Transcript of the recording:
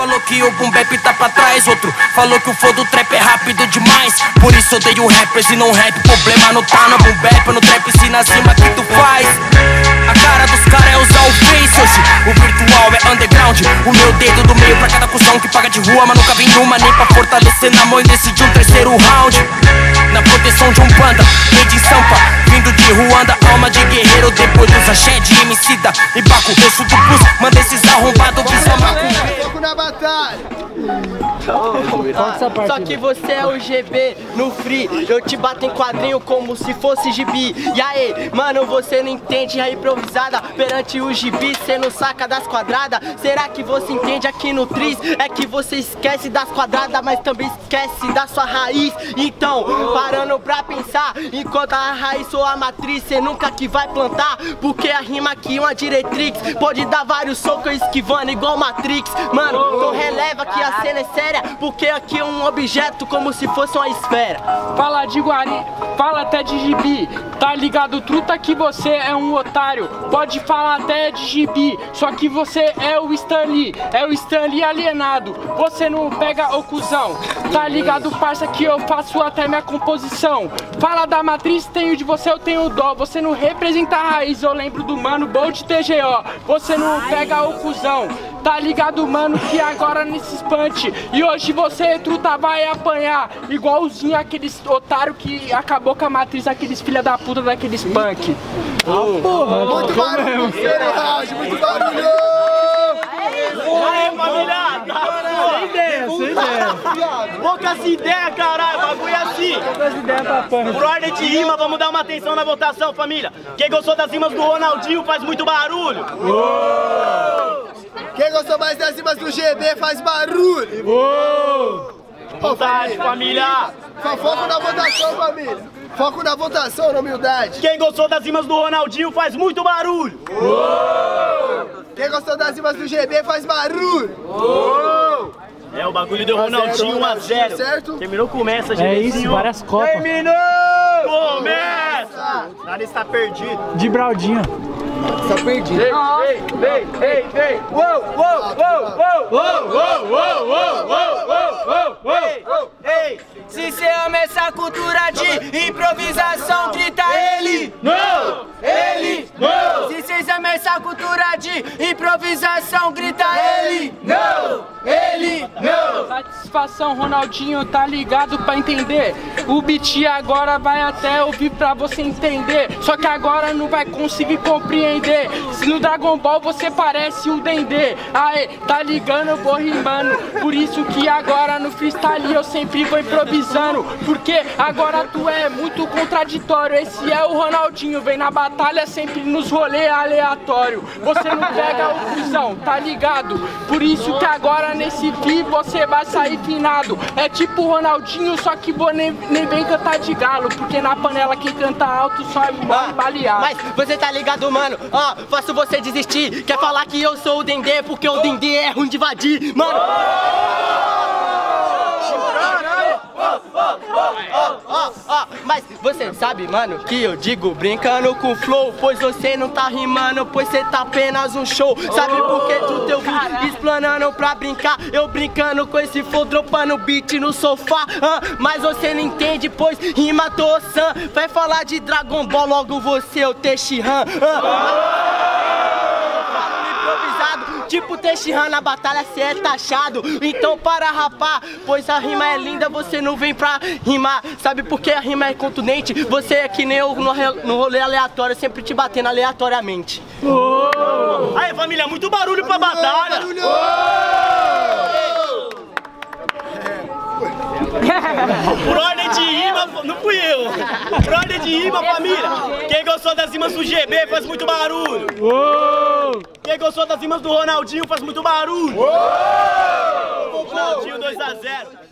falou que o boom bap tá pra trás. Outro falou que o flow do trap é rápido demais. Por isso odeio rappers e não rap. O problema não tá no boom bap, no trap sim na cima que tu faz. A cara dos caras é usar o face hoje. O virtual é underground. O meu dedo do meio pra cada cuzão que paga de rua, mas nunca vem numa nem pra fortalecer na mão e decidir um terceiro round. Na proteção de um panda, rei de Sampa, vindo de Ruanda, alma de guerreiro. Depois dos axé de Emicida e Baco, eu sou do Plus, manda esses arrombados que são macumbeiro. Foco na batalha. Só que você é o GB no free. Eu te bato em quadrinho como se fosse gibi. E aí, mano, você não entende a improvisada. Perante o gibi, cê não saca das quadradas. Será que você entende aqui no tris? É que você esquece das quadradas, mas também esquece da sua raiz. Então, parando pra pensar, enquanto a raiz ou a matriz, cê nunca que vai plantar. Porque a rima aqui é uma diretrix. Pode dar vários socos esquivando igual Matrix. Mano, então releva que a cena é séria, porque aqui é um objeto como se fosse uma esfera. Fala de Guari, fala até de gibi. Tá ligado, truta, que você é um otário. Pode falar até de gibi, só que você é o Stan Lee. É o Stan Lee alienado. Você não pega o cuzão. Tá ligado, parça, que eu faço até minha composição. Fala da matriz, tenho de você, eu tenho dó. Você não representa a raiz, eu lembro do mano Bolt TGO. Você não pega o cuzão. Tá ligado, mano, que agora nesse punch. E hoje você, truta, vai apanhar igualzinho aqueles otários que acabou com a matriz, aqueles filha da puta daqueles punk. Porra, muito barulho. Muito barulho. Aê, família! Sem ideia, sem ideia. Poucas ideias, caralho, bagulho é assim. Poucas ideias pra punk. Por ordem de rima, vamos dar uma atenção na votação, família. Quem gostou das rimas do Ronaldinho faz muito barulho. Quem gostou mais das rimas do GB faz barulho. Vontade, família. Foco na votação, família. Foco na votação, na humildade. Quem gostou das rimas do Ronaldinho faz muito barulho. Quem gostou das rimas do GB faz barulho. É, o bagulho deu Ronaldinho 1 a 0. Certo? Terminou, começa, gente. É isso, várias copas. Terminou! Começa! O nariz tá perdido. De Braldinho. Tá perdido. Ei! Uou, uou, uou, uou! Ei! Se cê ama essa cultura de improvisação, grita ele! Não! Ele! Não! Se cês amam essa cultura de improvisação, grita ele! Não! Ele! Não! Satisfação, Ronaldinho, tá ligado pra entender? O beat agora vai até ouvir pra você entender. Só que agora não vai conseguir compreender. Se no Dragon Ball você parece o Dendê. Aê, tá ligando, eu vou rimando. Por isso que agora no freestyle eu sempre vou improvisando. Porque agora tu é muito contraditório. Esse é o Ronaldinho, vem na batalha sempre nos rolê aleatório. Você não pega o cuzão, tá ligado? Por isso que agora nesse beat você vai sair finado. É tipo o Ronaldinho, só que vou nem vem cantar de galo. Porque na panela quem canta alto só é baleado. Mas você tá ligado, mano? Ó, faço você desistir. Quer falar que eu sou o Dendê porque o Dendê é ruim de invadir, mano. Mas você sabe, mano, que eu digo brincando com flow, pois você não tá rimando, pois você tá apenas um show. Sabe por que tu teu vídeo explanando pra brincar? Eu brincando com esse flow, dropando beat no sofá. Mas você não entende, pois rima Tossan. Vai falar de Dragon Ball, logo você, o Tenshinhan. Tipo Tenshinhan, na batalha cê é taxado. Então para rapar, pois a rima é linda, você não vem pra rimar. Sabe por que a rima é contundente? Você é que nem eu no rolê aleatório, sempre te batendo aleatoriamente. Aí, família, muito barulho pra batalha. Por ordem de rima, não fui eu. Por ordem de rima, família. Quem gostou das rimas do GB faz muito barulho. Quem gostou das rimas do Ronaldinho faz muito barulho. Ronaldinho 2 a 0.